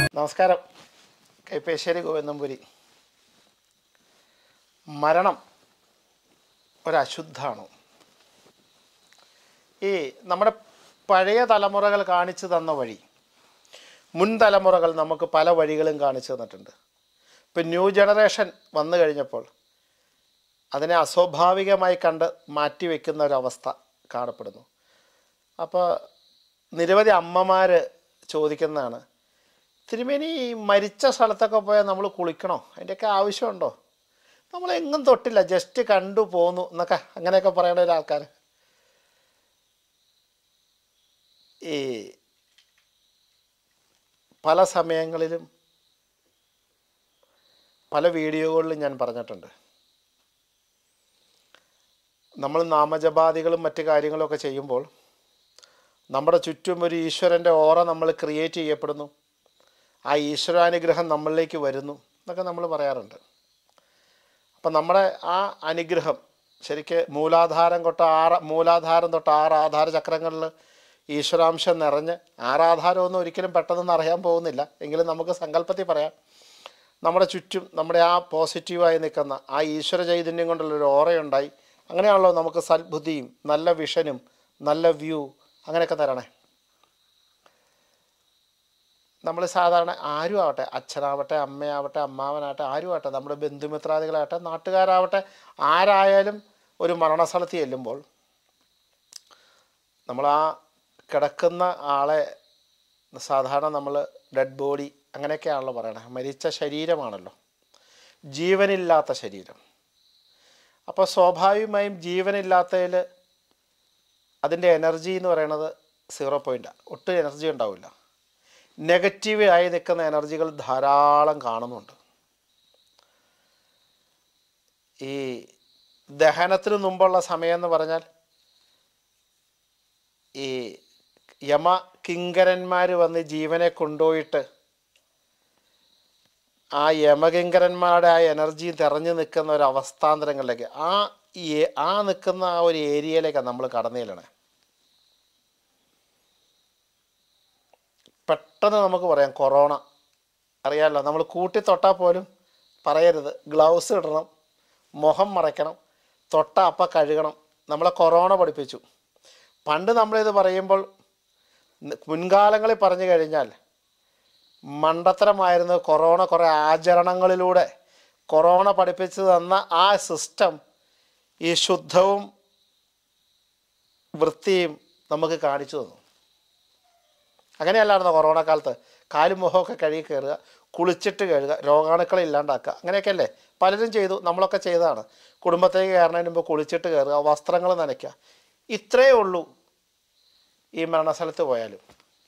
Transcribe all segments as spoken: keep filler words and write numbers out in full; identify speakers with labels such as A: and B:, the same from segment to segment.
A: നമസ്കാരം. കൈപ്പേശ്ശേരി ഗോവിന്ദംപുരി. മരണം ഒരശുദ്ധമാണോ? ഈ നമ്മുടെ പഴയ തലമുറകൾ കാണിച്ചു തന്ന വഴി മുൻ തലമുറകൾ നമുക്ക് പല വഴികളും കാണിച്ചു തന്നിട്ടുണ്ട്. ഇപ്പം ന്യൂ ജനറേഷൻ വന്നു കഴിഞ്ഞപ്പോൾ അതിനെ അസ്വാഭാവികമായി കണ്ട് മാറ്റിവെക്കുന്ന ഒരവസ്ഥ കാണപ്പെടുന്നു. അപ്പോൾ നിരവധി അമ്മമാർ ചോദിക്കുന്നതാണ്, തിരുമേനി മരിച്ച സ്ഥലത്തൊക്കെ പോയാൽ നമ്മൾ കുളിക്കണോ? അതിൻ്റെയൊക്കെ ആവശ്യമുണ്ടോ? നമ്മളെങ്ങും തൊട്ടില്ല, ജസ്റ്റ് കണ്ടു പോന്നു എന്നൊക്കെ അങ്ങനെയൊക്കെ പറയേണ്ട ഒരാൾക്കാർ. ഈ പല സമയങ്ങളിലും പല വീഡിയോകളിലും ഞാൻ പറഞ്ഞിട്ടുണ്ട്, നമ്മൾ നാമജപാദികളും മറ്റു കാര്യങ്ങളൊക്കെ ചെയ്യുമ്പോൾ നമ്മുടെ ചുറ്റും ഒരു ഈശ്വരൻ്റെ ഓറ നമ്മൾ ക്രിയേറ്റ് ചെയ്യപ്പെടുന്നു, ആ ഈശ്വരാനുഗ്രഹം നമ്മളിലേക്ക് വരുന്നു എന്നൊക്കെ നമ്മൾ പറയാറുണ്ട്. അപ്പം നമ്മുടെ ആ അനുഗ്രഹം ശരിക്ക് മൂലാധാരം തൊട്ട് ആറ് മൂലാധാരം തൊട്ട് ആറ് ആധാര ചക്രങ്ങളിൽ ഈശ്വരാംശം നിറഞ്ഞ്, ആറാധാരമൊന്നും ഒരിക്കലും പെട്ടെന്നൊന്നും അറിയാൻ പോകുന്നില്ല, എങ്കിലും നമുക്ക് സങ്കല്പത്തിൽ പറയാം, നമ്മുടെ ചുറ്റും നമ്മുടെ ആ പോസിറ്റീവായി നിൽക്കുന്ന ആ ഈശ്വര ചൈതന്യം കൊണ്ടുള്ളൊരു ഓറയുണ്ടായി. അങ്ങനെയാണല്ലോ നമുക്ക് സൽബുദ്ധിയും നല്ല വിഷനും നല്ല വ്യൂ അങ്ങനെയൊക്കെ തരണേ. നമ്മൾ സാധാരണ ആരും ആവട്ടെ, അച്ഛനാവട്ടെ, അമ്മയാവട്ടെ, അമ്മാവനാവട്ടെ, ആരും ആവട്ടെ, നമ്മുടെ ബന്ധുമിത്രാദികളാവട്ടെ, നാട്ടുകാരാവട്ടെ, ആരായാലും ഒരു മരണസ്ഥലത്ത് ചെല്ലുമ്പോൾ നമ്മൾ ആ കിടക്കുന്ന ആളെ സാധാരണ നമ്മൾ ഡെഡ് ബോഡി അങ്ങനെയൊക്കെയാണല്ലോ പറയണേ, മരിച്ച ശരീരമാണല്ലോ, ജീവനില്ലാത്ത ശരീരം. അപ്പോൾ സ്വാഭാവികമായും ജീവനില്ലാത്തതിൽ അതിൻ്റെ എനർജി എന്ന് പറയുന്നത് സീറോ പോയിൻ്റാണ്, ഒട്ടും എനർജി ഉണ്ടാവില്ല. നെഗറ്റീവ് ആയി നിൽക്കുന്ന എനർജികൾ ധാരാളം കാണുന്നുണ്ട്. ഈ ദഹനത്തിന് മുമ്പുള്ള സമയം എന്ന് പറഞ്ഞാൽ ഈ യമ കിങ്കരന്മാർ വന്ന് ജീവനെ കൊണ്ടുപോയിട്ട് ആ യമകിങ്കരന്മാരുടെ ആ എനർജി തെരഞ്ഞു നിൽക്കുന്ന ഒരു അവസ്ഥാന്തരങ്ങളിലേക്ക് ആ ആ നിൽക്കുന്ന ആ ഒരു ഏരിയയിലേക്കാണ് നമ്മൾ കടന്നു ചെല്ലണേ. പെട്ടെന്ന് നമുക്ക് പറയാം കൊറോണ അറിയാമല്ലോ, നമ്മൾ കൂട്ടി തൊട്ടാൽ പോലും പറയരുത്, ഗ്ലൗസ് ഇടണം, മുഖം മറയ്ക്കണം, തൊട്ട അപ്പം കഴുകണം. നമ്മളെ കൊറോണ പഠിപ്പിച്ചു. പണ്ട് നമ്മളിത് പറയുമ്പോൾ മുൻകാലങ്ങളിൽ പറഞ്ഞു കഴിഞ്ഞാൽ മണ്ടത്തരമായിരുന്നു. കൊറോണ കുറേ ആചരണങ്ങളിലൂടെ കൊറോണ പഠിപ്പിച്ചു തന്ന ആ സിസ്റ്റം ഈ ശുദ്ധവും വൃത്തിയും നമുക്ക് കാണിച്ചു തന്നു. അങ്ങനെയല്ലായിരുന്നോ കൊറോണ കാലത്ത്? കാലും മുഖമൊക്കെ കഴുകി കയറുക, കുളിച്ചിട്ട് കഴുകുക, രോഗാണുക്കളെ ഇല്ലാണ്ടാക്കുക, അങ്ങനെയൊക്കെയല്ലേ പലരും ചെയ്തു, നമ്മളൊക്കെ ചെയ്തതാണ്. കുടുംബത്തേക്ക് കയറുന്നതിന് മുമ്പ് കുളിച്ചിട്ട് കയറുക, വസ്ത്രങ്ങൾ നനയ്ക്കുക, ഇത്രയേ ഉള്ളൂ. ഈ മരണസ്ഥലത്ത് പോയാലും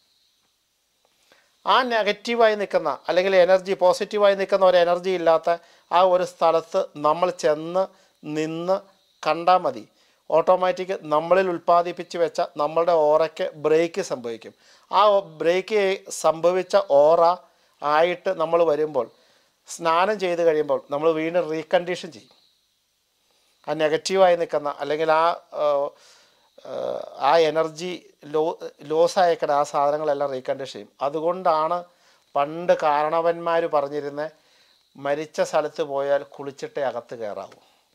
A: ആ നെഗറ്റീവായി നിൽക്കുന്ന അല്ലെങ്കിൽ എനർജി പോസിറ്റീവായി നിൽക്കുന്ന ഒരു എനർജി ഇല്ലാത്ത ആ ഒരു സ്ഥലത്ത് നമ്മൾ ചെന്ന് നിന്ന് കണ്ടാൽ മതി, ഓട്ടോമാറ്റിക് നമ്മളിൽ ഉൽപ്പാദിപ്പിച്ച് വെച്ച നമ്മളുടെ ഓറയ്ക്ക് ബ്രേക്ക് സംഭവിക്കും. ആ ബ്രേക്ക് സംഭവിച്ച ഓറ ആയിട്ട് നമ്മൾ വരുമ്പോൾ, സ്നാനം ചെയ്ത് കഴിയുമ്പോൾ നമ്മൾ വീണ്ടും റീകണ്ടീഷൻ ചെയ്യും. ആ നെഗറ്റീവായി നിൽക്കുന്ന അല്ലെങ്കിൽ ആ ആ എനർജി ലോ ലോസ് ആയേക്കണ ആ സാധനങ്ങളെല്ലാം റീകണ്ടീഷൻ ചെയ്യും. അതുകൊണ്ടാണ് പണ്ട് കാരണവന്മാർ പറഞ്ഞിരുന്നത്, മരിച്ച സ്ഥലത്ത് പോയാൽ കുളിച്ചിട്ടേ അകത്ത് കയറാവൂ.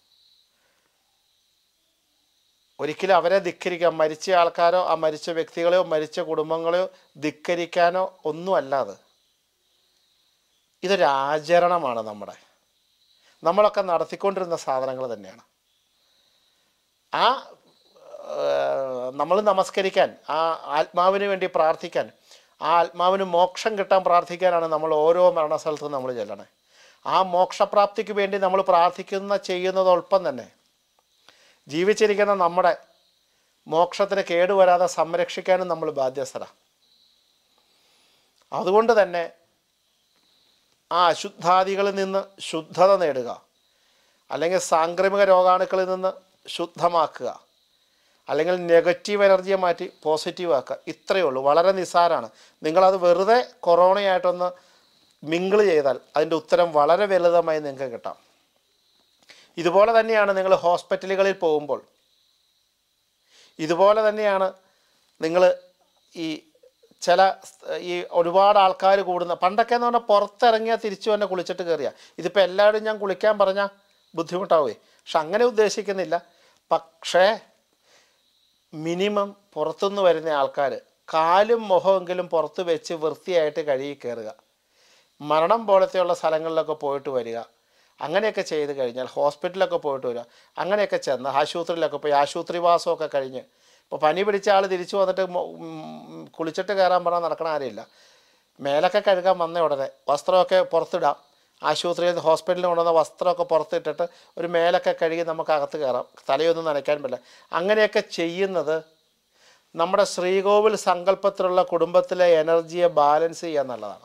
A: ഒരിക്കലും അവരെ ധിക്കരിക്കാൻ, മരിച്ച ആൾക്കാരോ ആ മരിച്ച വ്യക്തികളെയോ മരിച്ച കുടുംബങ്ങളെയോ ധിക്കരിക്കാനോ ഒന്നുമല്ലാതെ ഇതൊരു ആചരണമാണ്. നമ്മുടെ നമ്മളൊക്കെ നടത്തിക്കൊണ്ടിരുന്ന സാധനങ്ങൾ തന്നെയാണ്. ആ നമ്മൾ നമസ്കരിക്കാൻ, ആ ആത്മാവിന് വേണ്ടി പ്രാർത്ഥിക്കാൻ, ആ ആത്മാവിന് മോക്ഷം കിട്ടാൻ പ്രാർത്ഥിക്കാനാണ് നമ്മൾ ഓരോ മരണസ്ഥലത്തും നമ്മൾ ചെല്ലണേ. ആ മോക്ഷപ്രാപ്തിക്ക് വേണ്ടി നമ്മൾ പ്രാർത്ഥിക്കുന്ന ചെയ്യുന്നതോടൊപ്പം തന്നെ ജീവിച്ചിരിക്കുന്ന നമ്മുടെ മോക്ഷത്തിന് കേടുവരാതെ സംരക്ഷിക്കാനും നമ്മൾ ബാധ്യസ്ഥരാണ്. അതുകൊണ്ട് തന്നെ ആ അശുദ്ധാദികളിൽ നിന്ന് ശുദ്ധത നേടുക, അല്ലെങ്കിൽ സാംക്രമിക രോഗാണുക്കളിൽ നിന്ന് ശുദ്ധമാക്കുക, അല്ലെങ്കിൽ നെഗറ്റീവ് എനർജിയെ മാറ്റി പോസിറ്റീവ് ആക്കുക, ഇത്രയേ ഉള്ളൂ. വളരെ നിസ്സാരമാണ്. നിങ്ങളത് വെറുതെ കൊറോണയായിട്ടൊന്ന് മിങ്കിൾ ചെയ്താൽ അതിൻ്റെ ഉത്തരം വളരെ ലളിതമായി നിങ്ങൾക്ക് കിട്ടാം. ഇതുപോലെ തന്നെയാണ് നിങ്ങൾ ഹോസ്പിറ്റലുകളിൽ പോകുമ്പോൾ, ഇതുപോലെ തന്നെയാണ് നിങ്ങൾ ഈ ചില ഈ ഒരുപാട് ആൾക്കാർ കൂടുന്ന പണ്ടൊക്കെ എന്ന് പറഞ്ഞാൽ പുറത്തിറങ്ങിയാൽ തിരിച്ചു തന്നെ കുളിച്ചിട്ട് കയറിയ. ഇതിപ്പോൾ എല്ലാവരും ഞാൻ കുളിക്കാൻ പറഞ്ഞാൽ ബുദ്ധിമുട്ടാവേ. പക്ഷെ അങ്ങനെ ഉദ്ദേശിക്കുന്നില്ല. പക്ഷേ മിനിമം പുറത്തുനിന്ന് വരുന്ന ആൾക്കാർ കാലും മുഖമെങ്കിലും പുറത്ത് വെച്ച് വൃത്തിയായിട്ട് കഴുകി കയറുക. മരണം പോലത്തെയുള്ള സ്ഥലങ്ങളിലൊക്കെ പോയിട്ട് വരിക. അങ്ങനെയൊക്കെ ചെയ്ത് കഴിഞ്ഞാൽ ഹോസ്പിറ്റലിലൊക്കെ പോയിട്ട് വരിക. അങ്ങനെയൊക്കെ ചെന്ന് ആശുപത്രിയിലൊക്കെ പോയി ആശുപത്രിവാസമൊക്കെ കഴിഞ്ഞ് ഇപ്പോൾ പനി പിടിച്ച ആൾ തിരിച്ചു വന്നിട്ട് കുളിച്ചിട്ട് കയറാൻ പറഞ്ഞാൽ നടക്കണ ആരെയില്ല. മേലൊക്കെ കഴുകാൻ വന്ന ഉടനെ വസ്ത്രമൊക്കെ പുറത്തിടാം. ആശുപത്രിയിൽ ഹോസ്പിറ്റലിൽ കൊണ്ടുവന്ന വസ്ത്രമൊക്കെ പുറത്തിട്ടിട്ട് ഒരു മേലൊക്കെ കഴുകി നമുക്ക് അകത്ത് കയറാം. തലയൊന്നും നനയ്ക്കാൻ പറ്റില്ല. അങ്ങനെയൊക്കെ ചെയ്യുന്നത് നമ്മുടെ ശ്രീകോവിൽ സങ്കല്പത്തിലുള്ള കുടുംബത്തിലെ എനർജിയെ ബാലൻസ് ചെയ്യുക എന്നുള്ളതാണ്.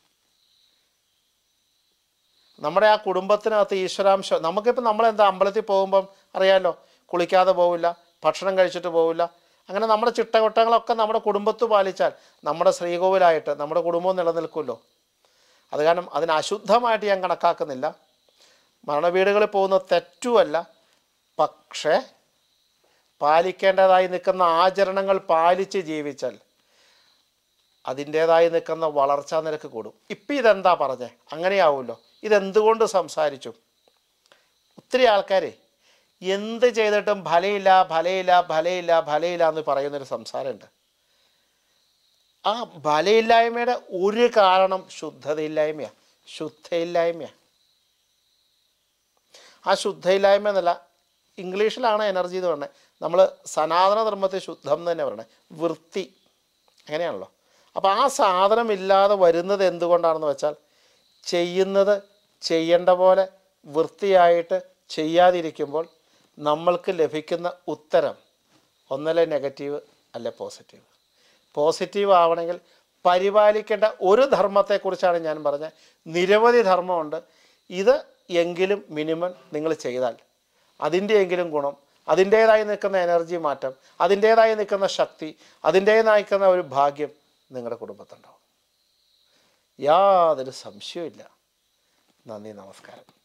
A: നമ്മുടെ ആ കുടുംബത്തിനകത്ത് ഈശ്വരാംശം നമുക്കിപ്പോൾ നമ്മളെന്താ അമ്പലത്തിൽ പോകുമ്പം അറിയാമല്ലോ, കുളിക്കാതെ പോവില്ല, ഭക്ഷണം കഴിച്ചിട്ട് പോവില്ല. അങ്ങനെ നമ്മുടെ ചിട്ടവട്ടങ്ങളൊക്കെ നമ്മുടെ കുടുംബത്ത് പാലിച്ചാൽ നമ്മുടെ ശ്രീകോവിലായിട്ട് നമ്മുടെ കുടുംബവും നിലനിൽക്കുമല്ലോ. അത് കാരണം അതിന് അശുദ്ധമായിട്ട് ഞാൻ കണക്കാക്കുന്നില്ല. മരണവീടുകളിൽ പോകുന്നത് തെറ്റുമല്ല. പക്ഷേ പാലിക്കേണ്ടതായി നിൽക്കുന്ന ആചരണങ്ങൾ പാലിച്ച് ജീവിച്ചാൽ അതിൻ്റേതായി നിൽക്കുന്ന വളർച്ചാ നിരക്ക് കൂടും. ഇപ്പം ഇതെന്താ പറഞ്ഞേ, അങ്ങനെയാവുമല്ലോ. ഇതെന്തുകൊണ്ട് സംസാരിച്ചു? ഒത്തിരി ആൾക്കാരെ എന്ത് ചെയ്തിട്ടും ഫലയില്ല ഫലയില്ല ഫലയില്ല ഫലയില്ല എന്ന് പറയുന്നൊരു സംസാരമുണ്ട്. ആ ഫലയില്ലായ്മയുടെ ഒരു കാരണം ശുദ്ധതയില്ലായ്മയാണ്, ശുദ്ധയില്ലായ്മയാണ്. ആ ശുദ്ധയില്ലായ്മ എന്നല്ല, ഇംഗ്ലീഷിലാണ് എനർജി എന്ന് പറയുന്നത്. നമ്മൾ സനാതന ധർമ്മത്തിൽ ശുദ്ധം എന്ന് തന്നെ പറയണേ, വൃത്തി. അങ്ങനെയാണല്ലോ. അപ്പോൾ ആ സാധനം ഇല്ലാതെ വരുന്നത് എന്തുകൊണ്ടാണെന്ന് വെച്ചാൽ ചെയ്യുന്നത് ചെയ്യേണ്ട പോലെ വൃത്തിയായിട്ട് ചെയ്യാതിരിക്കുമ്പോൾ നമ്മൾക്ക് ലഭിക്കുന്ന ഉത്തരം ഒന്നല്ലേ നെഗറ്റീവ് അല്ലെ പോസിറ്റീവ്. പോസിറ്റീവ് ആവണമെങ്കിൽ പരിപാലിക്കേണ്ട ഒരു ധർമ്മത്തെക്കുറിച്ചാണ് ഞാൻ പറഞ്ഞത്. നിരവധി ധർമ്മമുണ്ട്. ഇത് എങ്കിലും മിനിമം നിങ്ങൾ ചെയ്താൽ അതിൻ്റെയെങ്കിലും ഗുണം, അതിൻ്റേതായി നിൽക്കുന്ന എനർജി മാറ്റം, അതിൻ്റേതായി നിൽക്കുന്ന ശക്തി, അതിൻ്റേതായി നിൽക്കുന്ന ഒരു ഭാഗ്യം നിങ്ങളുടെ കുടുംബത്തുണ്ടാവും. യാതൊരു സംശയവും ഇല്ല. നന്ദി, നമസ്കാരം.